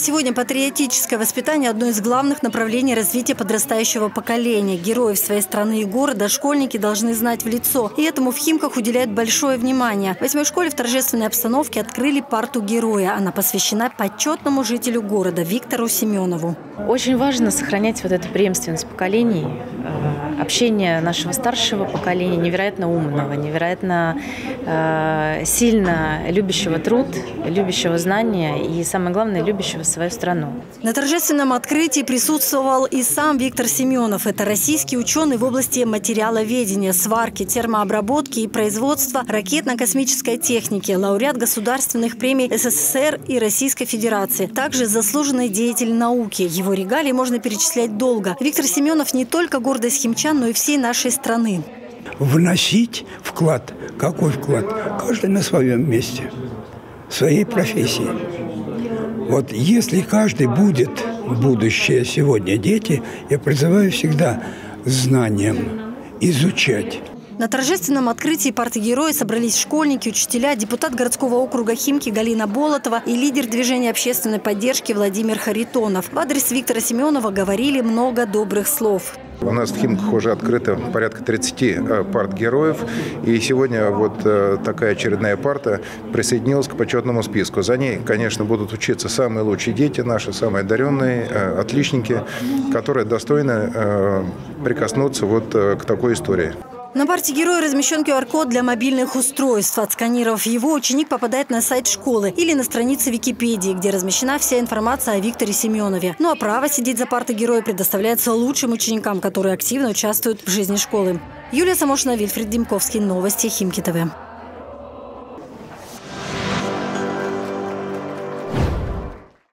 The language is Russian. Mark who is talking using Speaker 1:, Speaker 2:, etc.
Speaker 1: Сегодня патриотическое воспитание – одно из главных направлений развития подрастающего поколения. Героев своей страны и города школьники должны знать в лицо. И этому в Химках уделяют большое внимание. В 8-й школе в торжественной обстановке открыли парту героя. Она посвящена почетному жителю города Виктору Семенову.
Speaker 2: Очень важно сохранять вот эту преемственность поколений. Общение нашего старшего поколения, невероятно умного, невероятно сильно любящего труд, любящего знания и, самое главное, любящего свою страну.
Speaker 1: На торжественном открытии присутствовал и сам Виктор Семенов. Это российский ученый в области материаловедения, сварки, термообработки и производства ракетно-космической техники, лауреат государственных премий СССР и Российской Федерации. Также заслуженный деятель науки. Его регалии можно перечислять долго. Виктор Семенов не только гордость химчан, но и всей нашей страны.
Speaker 3: Вносить вклад. Какой вклад? Каждый на своем месте, в своей профессии. Вот если каждый будет будущее сегодня дети, я призываю всегда знанием изучать.
Speaker 1: На торжественном открытии парты героя собрались школьники, учителя, депутат городского округа Химки Галина Болотова и лидер движения общественной поддержки Владимир Харитонов. В адрес Виктора Семенова говорили много добрых слов.
Speaker 4: У нас в Химках уже открыто порядка 30 парт героев. И сегодня вот такая очередная парта присоединилась к почетному списку. За ней, конечно, будут учиться самые лучшие дети, наши самые одаренные, отличники, которые достойны прикоснуться вот к такой истории.
Speaker 1: На парте героя размещен QR-код для мобильных устройств. Отсканировав его, ученик попадает на сайт школы или на страницы Википедии, где размещена вся информация о Викторе Семенове. Ну а право сидеть за партой героя предоставляется лучшим ученикам, которые активно участвуют в жизни школы. Юлия Самошина, Вильфред Демковский. Новости Химки ТВ.